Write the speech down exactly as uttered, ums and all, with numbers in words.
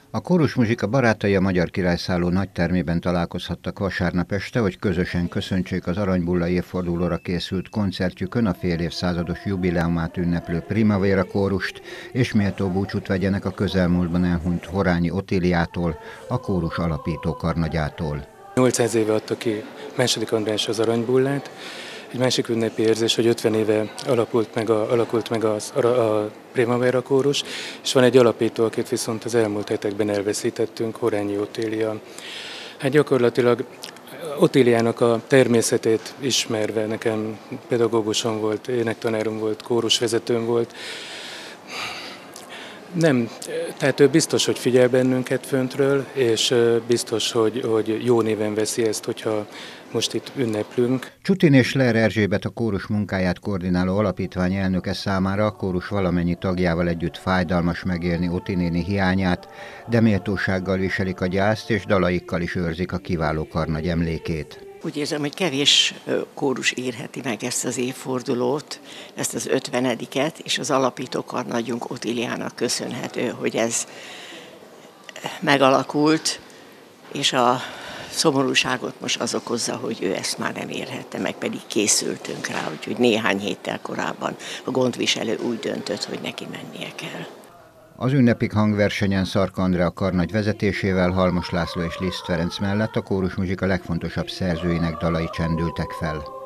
A kórusmuzsika barátai a Magyar Királyszálló nagytermében találkozhattak vasárnap este, hogy közösen köszöntsék az Aranybulla évfordulóra készült koncertjükön a fél évszázados jubileumát ünneplő Primavera kórust, és méltó búcsút vegyenek a közelmúltban elhunyt Horányi Otíliától, a kórus alapító karnagyától. nyolcszáz éve adta ki második András az Aranybullát. Egy másik ünnepi érzés, hogy ötven éve alakult meg a, alakult meg az, a, a Primavera kórus, és van egy alapító, akit viszont az elmúlt hetekben elveszítettünk, Horányi Otília. Hát gyakorlatilag Otíliának a természetét ismerve, nekem pedagógusom volt, énektanárom volt, kórusvezetőm volt. Nem, tehát ő biztos, hogy figyel bennünket föntről, és biztos, hogy, hogy jó néven veszi ezt, hogyha most itt ünneplünk. Csutin és Ler Erzsébet, a kórus munkáját koordináló alapítvány elnöke számára a kórus valamennyi tagjával együtt fájdalmas megélni Oti néni hiányát, de méltósággal viselik a gyászt, és dalaikkal is őrzik a kiváló karnagy emlékét. Úgy érzem, hogy kevés kórus érheti meg ezt az évfordulót, ezt az ötvenediket, és az alapító karnagyunk Otíliának köszönhető, hogy ez megalakult, és a szomorúságot most az okozza, hogy ő ezt már nem érhette meg, pedig készültünk rá, úgyhogy néhány héttel korábban a gondviselő úgy döntött, hogy neki mennie kell. Az ünnepik hangversenyen Szarka Andrea karnagy vezetésével Halmos László és Liszt Ferenc mellett a kórusmuzsika legfontosabb szerzőinek dalai csendültek fel.